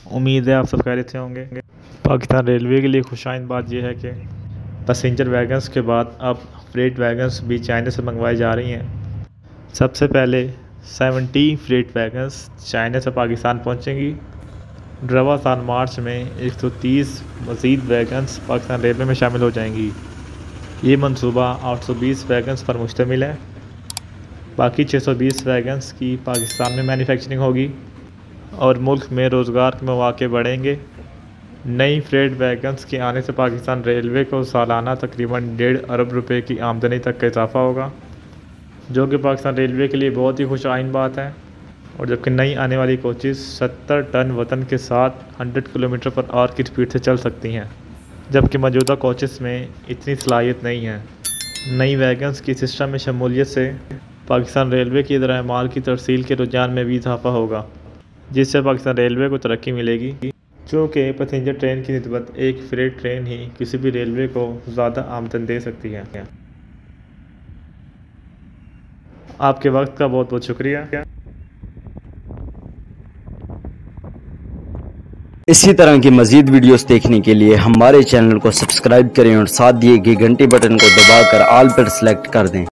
उम्मीद है आप सब खैरियत से होंगे। पाकिस्तान रेलवे के लिए खुशाइन बात यह है कि पैसेंजर वैगन्स के बाद अब फ्रेट वैगन्स भी चाइना से मंगवाई जा रही हैं। सबसे पहले 70 फ्रेट वैगन्स चाइना से पाकिस्तान पहुंचेंगी। रवा साल मार्च में 130 मज़ीद वैगन्स पाकिस्तान रेलवे में शामिल हो जाएंगी। ये मंसूबा 820 वैगन्स पर मुश्तमिल है। बाकी 620 वैगन्स की पाकिस्तान में मैन्युफैक्चरिंग होगी और मुल्क में रोज़गार के मौके बढ़ेंगे। नई फ्रेट वैगन्स के आने से पाकिस्तान रेलवे को सालाना तकरीबन 1.5 अरब रुपए की आमदनी तक का इजाफा होगा, जो कि पाकिस्तान रेलवे के लिए बहुत ही खुशाइन बात है। और जबकि नई आने वाली कोचेज़ 70 टन वज़न के साथ 100 किलोमीटर पर आवर की स्पीड से चल सकती हैं, जबकि मौजूदा कोचेज़ में इतनी सलाहियत नहीं है। नई वैगन्स की सिस्टम में शमूलियत से पाकिस्तान रेलवे की ज़राए माल की तरसील के रुझान में भी इजाफा होगा, जिससे पाकिस्तान रेलवे को तरक्की मिलेगी। चूँकि पैसेंजर ट्रेन की निस्बत एक फ्रेट ट्रेन ही किसी भी रेलवे को ज़्यादा आमदन दे सकती है। आपके वक्त का बहुत बहुत शुक्रिया। इसी तरह की मज़ीद वीडियोस देखने के लिए हमारे चैनल को सब्सक्राइब करें और साथ दिए गए घंटी बटन को दबाकर ऑल पर सेलेक्ट कर दें।